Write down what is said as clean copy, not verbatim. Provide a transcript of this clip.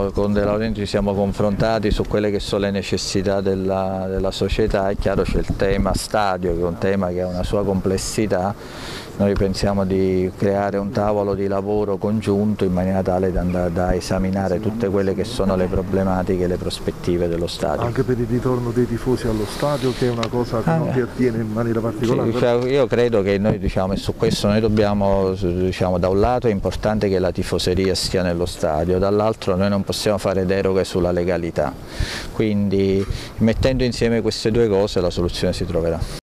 con De Laurenti ci siamo confrontati su quelle che sono le necessità della società. È chiaro c'è il tema stadio, che è un tema che ha una sua complessità. Noi pensiamo di creare un tavolo di lavoro congiunto in maniera tale da andare da esaminare tutte quelle che sono le problematiche e le prospettive dello stadio. Anche per il ritorno dei tifosi allo stadio, che è una cosa che non ti attiene in maniera particolare? Sì, cioè io credo che noi e su questo noi dobbiamo, da un lato è importante che la tifoseria stia nello stadio, dall'altro noi non possiamo fare deroghe sulla legalità, quindi mettendo insieme queste due cose la soluzione si troverà.